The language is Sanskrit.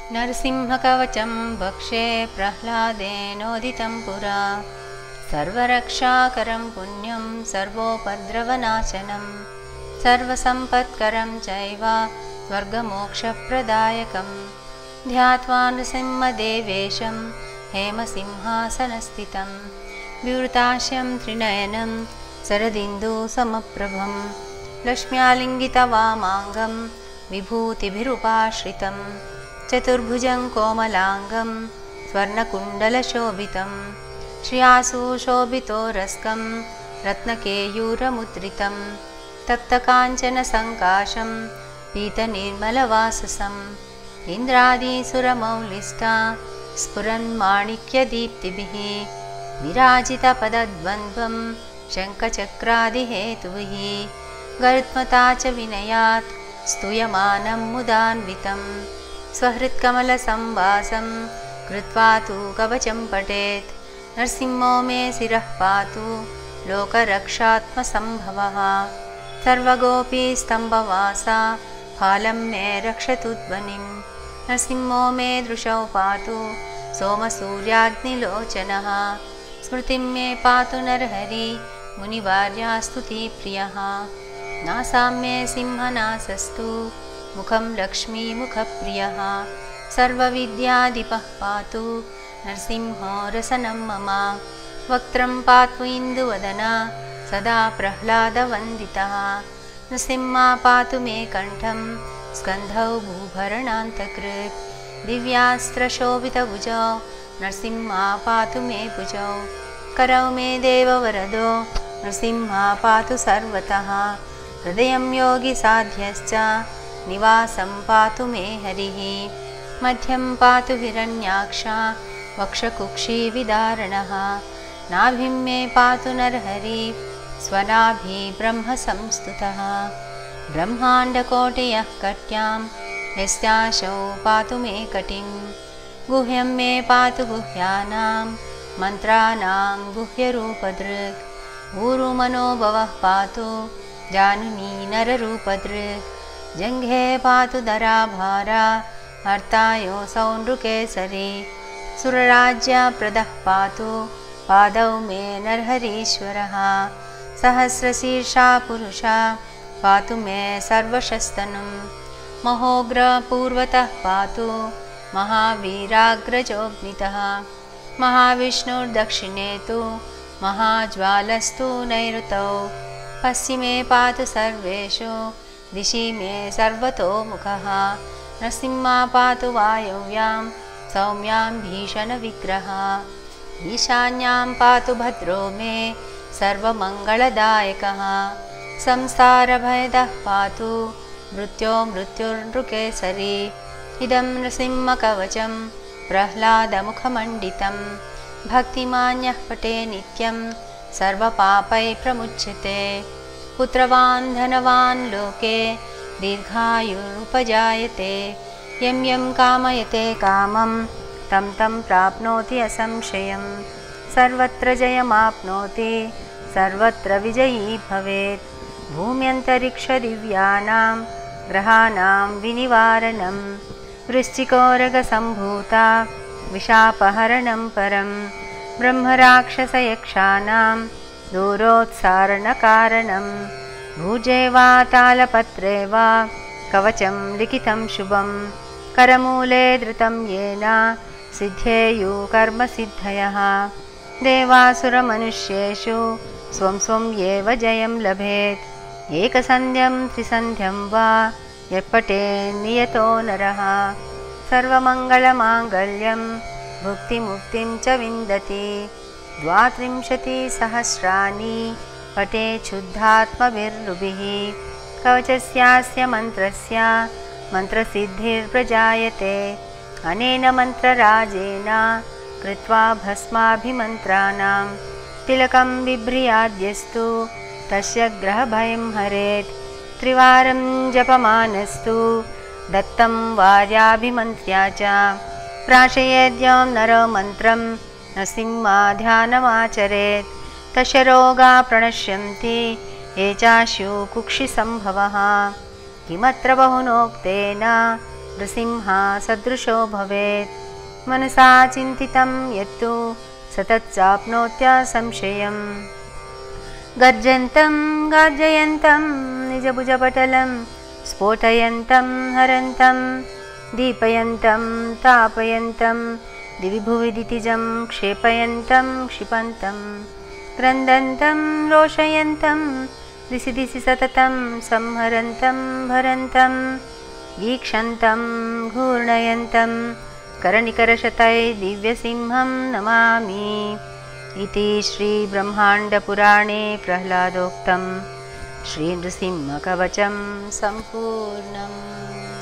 नरसिंहकवचं वक्षे प्रह्लादेनोदितं पुरा सर्वरक्षाकरं पुण्यं सर्वोपद्रवनाशनं सर्वसम्पत्करं चैव स्वर्गमोक्षप्रदायकं ध्यात्वा नृसिंहदेवेशं हेमसिंहासनस्थितं विवृतास्यं त्रिनयनं शरदिन्दुसमप्रभं लक्ष्म्यालिङ्गितवामाङ्गं विभूतिभिरुपाश्रितं चतुर्भुजं कोमलाङ्गं स्वर्णकुण्डलशोभितं श्रियासु शोभितोरस्कं रत्नकेयूरमुद्रितं तप्तकाञ्चनसङ्काशं पीतनिर्मलवाससं इन्द्रादिसुरमौलिष्टा स्फुरन्माणिक्यदीप्तिभिः विराजितपदद्वन्द्वं शङ्खचक्रादिहेतुभिः गरुत्मता च विनयात् स्तूयमानं मुदान्वितं स्वहृत्कमलसंवासं कृत्वा तु कवचं पठेत् नरसिंहो मे शिरः पातु लोकरक्षात्मसम्भवः सर्वगोपीस्तम्भवासा फालं मे रक्षतु ध्वनिं नरसिंहो मे दृशौ पातु सोमसूर्याग्निलोचनः स्मृतिं मे पातु नरहरि मुनिवार्यास्तुतिप्रियः नासां मे सिंहनासस्तु मुखं लक्ष्मीमुखप्रियः सर्वविद्याधिपः पातु नरसिंहो रसनं मम वक्त्रं पातु इन्दुवदना सदा प्रह्लादवन्दितः नृसिंहा पातु मे कण्ठं स्कन्धौ भूभरणान्तकृत् दिव्यास्त्रशोभितभुजौ नरसिंहा पातु मे भुजौ करौ मे देववरदो नरसिंहा पातु सर्वतः हृदयं योगिसाध्यश्च निवासं पातु मे हरिः मध्यं पातु हिरण्याक्षा वक्षकुक्षिविदारणः नाभिं मे पातु नरहरि स्वनाभि ब्रह्मसंस्तुतः ब्रह्माण्डकोटयः कट्यां यस्याशौ पातु मे कटिं गुह्यं मे पातु गुह्यानां मन्त्राणां गुह्यरूपदृक् ऊरुमनोभवः पातु जानुनी नररूपदृक् जङ्घे पातु धराभारा हर्तायोऽसौ नृकेसरी सुरराज्यप्रदः पातु पादौ मे नरहरीश्वरः सहस्रशीर्षा पुरुषा पातु मे सर्वशस्तनुं महोग्रपूर्वतः पातु महावीराग्रजोऽग्नितः महाविष्णुर्दक्षिणे तु महाज्वालस्तु नैऋतौ पश्चिमे पातु सर्वेषु दिशि मे सर्वतोमुखः नरसिंहा पातु वायव्यां सौम्यां भीषणविग्रहः ईशान्यां पातु भद्रो मे सर्वमङ्गलदायकः संसारभयदः पातु मृत्युर्नृकेसरी इदं नृसिंहकवचं प्रह्लादमुखमण्डितं भक्तिमान्यः पठे नित्यं सर्वपापैः प्रमुच्यते पुत्रवान् धनवान् लोके दीर्घायुरुपजायते यं यं कामयते कामं तं तं प्राप्नोति असंशयं सर्वत्र जयमाप्नोति सर्वत्र विजयी भवेत् भूम्यन्तरिक्षदिव्यानां ग्रहाणां विनिवारणं वृश्चिकोरगसम्भूता विशापहरणं परं ब्रह्मराक्षसयक्षाणां दूरोत्सारणकारणं भुजे वा तालपत्रे वा कवचं लिखितं शुभं करमूले धृतं येन सिद्धेयुः कर्मसिद्धयः देवासुरमनुष्येषु स्वं स्वं एव जयं लभेत् एकसन्ध्यं त्रिसन्ध्यं वा यत्पठेत् नियतो नरः सर्वमङ्गलमाङ्गल्यं भुक्तिमुक्तिं च विन्दति 32 सहस्राणि पठेत् शुद्धात्मभिर्नृभिः कवचस्यास्य मन्त्रस्य मन्त्रसिद्धिर्प्रजायते अनेन मन्त्रराजेन कृत्वा भस्माभिमन्त्राणां तिलकं बिभ्र्याद्यस्तु तस्य ग्रहभयं हरेत् त्रिवारं जपमानस्तु दत्तं वार्याभिमन्त्र्या च प्राशयेद्यं नरो मन्त्रं नरसिंहाध्यानमाचरेत् तस्य रोगा प्रणश्यन्ति ये चाशु कुक्षिसम्भवः किमत्र बहुनोक्तेन नृसिंहसदृशो भवेत्। मनसा चिन्तितं यत्तु सतच्चाप्नोत्यसंशयम्। गर्जन्तं गार्जयन्तं निजभुजपटलं स्फोटयन्तं हरन्तं दीपयन्तं तापयन्तं दिवि भुवि दितिजं क्षेपयन्तं क्षिपन्तं क्रन्दन्तं रोषयन्तं दिशि दिशि सततं संहरन्तं भरन्तं वीक्षन्तं घूर्णयन्तं करनिकरशतैर्दिव्यसिंहं नमामि। इति श्रीब्रह्माण्डपुराणे प्रह्लादोक्तं श्रीनृसिंहकवचं सम्पूर्णम्।